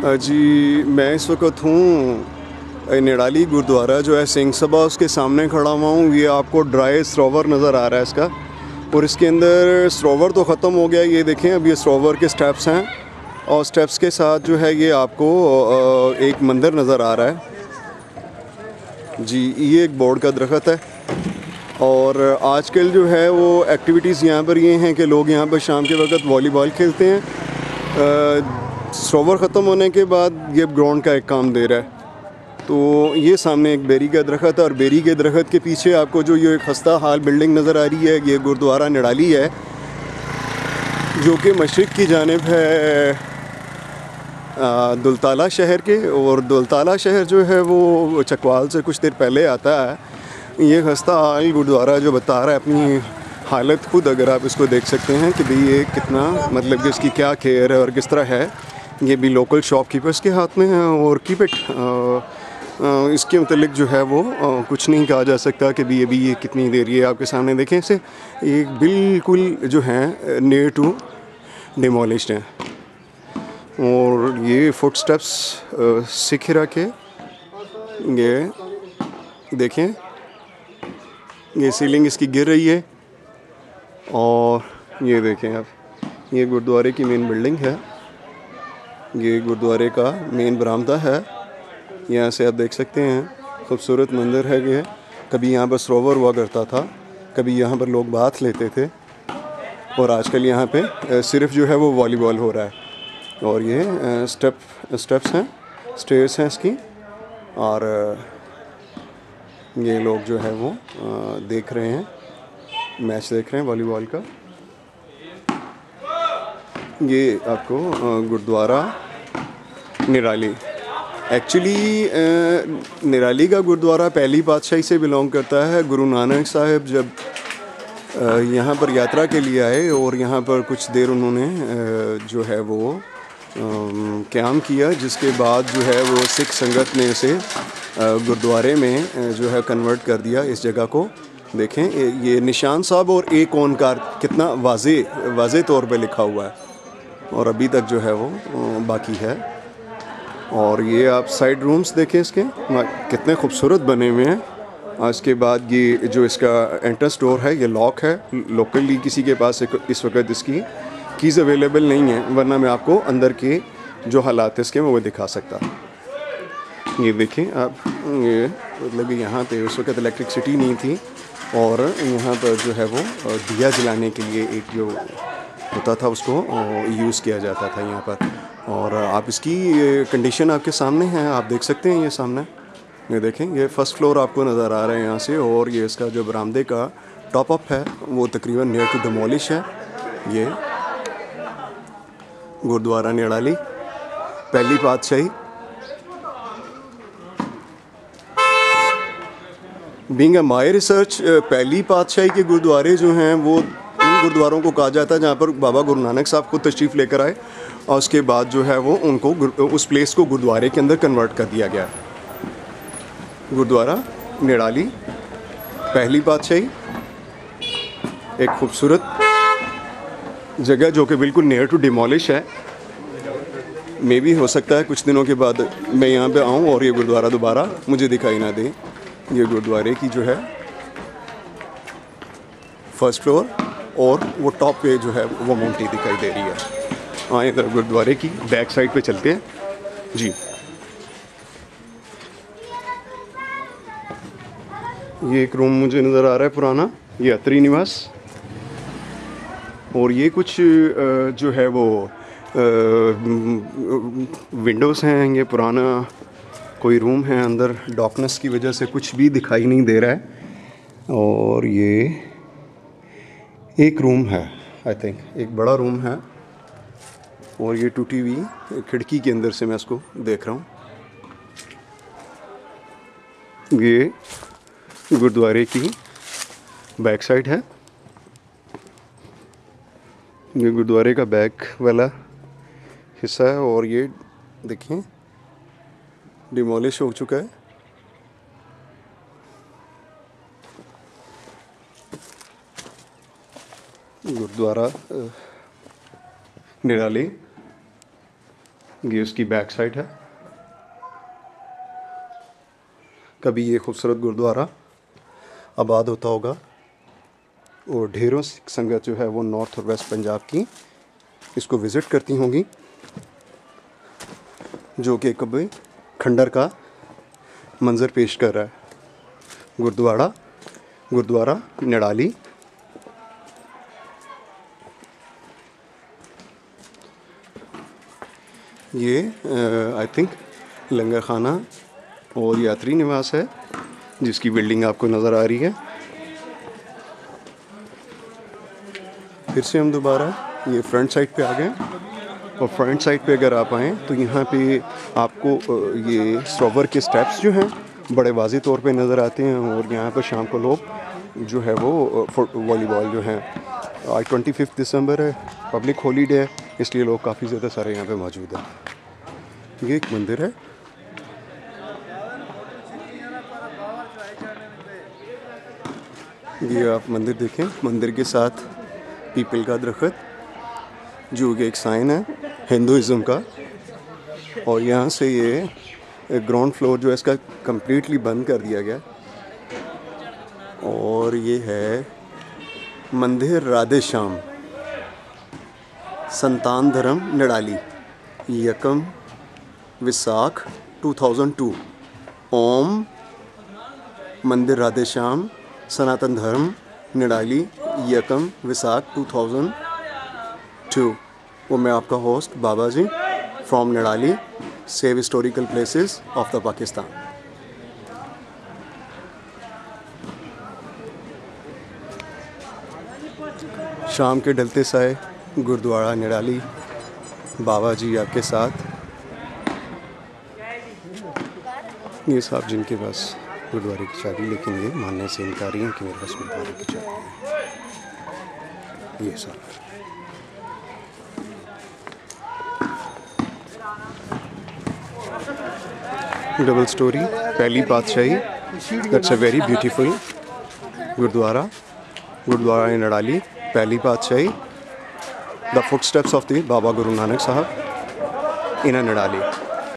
जी मैं इस वक्त हूँ निराली गुरुद्वारा जो है सिंह सभा उसके सामने खड़ा हुआ हूँ। ये आपको ड्राई सरोवर नज़र आ रहा है इसका, और इसके अंदर सरोवर तो ख़त्म हो गया। ये देखें अब ये सरोवर के स्टेप्स हैं, और स्टेप्स के साथ जो है ये आपको एक मंदिर नज़र आ रहा है। जी ये एक बोर्ड का दरख्त है, और आजकल जो है वो एक्टिविटीज़ यहाँ पर ये हैं कि लोग यहाँ पर शाम के वक्त वॉलीबॉल खेलते हैं। सरोवर ख़त्म होने के बाद ये ग्राउंड का एक काम दे रहा है। तो ये सामने एक बेरी का दरख्त है, और बेरी के दरख्त के पीछे आपको जो ये खस्ता हाल बिल्डिंग नज़र आ रही है, ये गुरुद्वारा निराली है, जो कि मशरिक़ की जानिब है दुलताला शहर के। और दुलताला शहर जो है वो चकवाल से कुछ देर पहले आता है। ये खस्ता हाल गुरुद्वारा जो बता रहा है अपनी हालत खुद, अगर आप इसको देख सकते हैं कि भाई ये कितना मतलब कि इसकी क्या केयर है और किस तरह है। ये भी लोकल शॉपकीपर्स के हाथ में है, और कीप इट इसके मतलब जो है वो कुछ नहीं कहा जा सकता कि भी ये कितनी देर। ये आपके सामने देखें इसे, ये बिल्कुल जो है नियर टू डिमोलिश्ड है। और ये फुट स्टेप्स सिखरा के ये देखें, ये सीलिंग इसकी गिर रही है। और ये देखें आप, ये गुरुद्वारे की मेन बिल्डिंग है, ये गुरुद्वारे का मेन बरामदा है। यहाँ से आप देख सकते हैं खूबसूरत मंदिर है ये। कभी यहाँ पर सरोवर हुआ करता था, कभी यहाँ पर लोग बाथ लेते थे, और आजकल यहाँ पे सिर्फ जो है वो वॉलीबॉल हो रहा है। और ये स्टेप्स हैं, स्टेयर्स हैं इसकी, और ये लोग जो है वो देख रहे हैं, मैच देख रहे हैं वॉलीबॉल का। ये आपको गुरुद्वारा निराली, एक्चुअली निराली का गुरुद्वारा पहली पातशाही से बिलोंग करता है। गुरु नानक साहिब जब यहाँ पर यात्रा के लिए आए, और यहाँ पर कुछ देर उन्होंने जो है वो क़याम किया, जिसके बाद जो है वो सिख संगत ने इसे गुरुद्वारे में जो है कन्वर्ट कर दिया इस जगह को। देखें ये निशान साहब और एक ओंकार कितना वाज़े तौर पे लिखा हुआ है, और अभी तक जो है वो बाकी है। और ये आप साइड रूम्स देखें इसके कितने खूबसूरत बने हुए हैं। इसके बाद ये जो इसका एंट्रेंस डोर है ये लॉक है। लोकली किसी के पास इस वक्त इसकी कीज़ अवेलेबल नहीं है, वरना मैं आपको अंदर के जो हालात है इसके वो दिखा सकता। ये देखें आप, ये मतलब यहाँ पे उस वक्त इलेक्ट्रिसिटी नहीं थी, और यहाँ पर जो है वो दिया जलाने के लिए एक जो होता था उसको यूज़ किया जाता था यहाँ पर। और आप इसकी कंडीशन आपके सामने है, आप देख सकते हैं। ये सामने ये देखें, ये फर्स्ट फ्लोर आपको नज़र आ रहा है यहाँ से, और ये इसका जो बरामदे का टॉप अप है वो तकरीबन नियर टू डिमोलिश है। ये Gurdwara Nirali Pehli Patshahi. Being a my research, Pehli Patshahi के गुरुद्वारे जो हैं वो उन गुरुद्वारों को कहा जाता है जहाँ पर बाबा गुरु नानक साहब खुद तशरीफ़ लेकर आए, और उसके बाद जो है वो उनको उस प्लेस को गुरुद्वारे के अंदर कन्वर्ट कर दिया गया। गुरुद्वारा निराली पहली पातशाही, एक खूबसूरत जगह जो कि बिल्कुल नियर टू डिमोलिश है। मे भी हो सकता है कुछ दिनों के बाद मैं यहाँ पे आऊँ और ये गुरुद्वारा दोबारा मुझे दिखाई ना दे। ये गुरुद्वारे की जो है फर्स्ट फ्लोर, और वो टॉप पे जो है वो मूर्ति दिखाई दे रही है। आए इधर गुरुद्वारे की बैक साइड पे चलते हैं जी। ये एक रूम मुझे नज़र आ रहा है पुराना, ये अत्री निवास। और ये कुछ जो है वो विंडोज़ हैं, ये पुराना कोई रूम है, अंदर डार्कनेस की वजह से कुछ भी दिखाई नहीं दे रहा है। और ये एक रूम है, आई थिंक एक बड़ा रूम है, और ये टूटी हुई खिड़की के अंदर से मैं इसको देख रहा हूँ। ये गुरुद्वारे की बैक साइड है, ये गुरुद्वारे का बैक वाला हिस्सा है, और ये देखिए डिमोलिश हो चुका है। गुरुद्वारा निराली ये उसकी बैक साइड है। कभी ये खूबसूरत गुरुद्वारा आबाद होता होगा और ढेरों सिख संगत जो है वो नॉर्थ और वेस्ट पंजाब की इसको विज़िट करती होंगी, जो कि कभी खंडर का मंज़र पेश कर रहा है। गुरुद्वारा निराली। ये आई थिंक लंगर खाना और यात्री निवास है, जिसकी बिल्डिंग आपको नज़र आ रही है। फिर से हम दोबारा ये फ्रंट साइड पे आ गए और फ्रंट साइड पे अगर आप आएँ तो यहाँ पे आपको ये सरोवर के स्टेप्स जो हैं बड़े वाज़ेह तौर पे नज़र आते हैं। और यहाँ पर शाम को लोग जो है वो वॉलीबॉल जो है, आज 25 दिसंबर है, पब्लिक हॉलीडे है, इसलिए लोग काफ़ी ज़्यादा सारे यहाँ पे मौजूद हैं। ये एक मंदिर है। ये आप मंदिर देखें, मंदिर के साथ पीपल का दरख्त जो कि एक साइन है हिंदुज़म का। और यहाँ से ये ग्राउंड फ्लोर जो है इसका कम्प्लीटली बंद कर दिया गया। और ये है मंदिर राधे श्याम संतान धर्म निराली, यकम विसाख 2002। ओम मंदिर राधे श्याम सनातन धर्म निराली, यकम विसाख 2002। वो मैं आपका host Baba ji from Nirali, save historical places of the Pakistan. शाम के ढलते साए गुरुद्वारा निराली, बाबा जी आपके साथ। ये साहब जिनके पास गुरुद्वारे की चाबी, लेकिन ये मानने से इनकारी हैं कि मेरे पास गुरुद्वारे की चाबी है। ये साहब double storey Pehli Patshahi, that's a very beautiful Gurdwara Nirali Pehli Patshahi, the footsteps of the Baba Guru Nanak साहब इन निराली।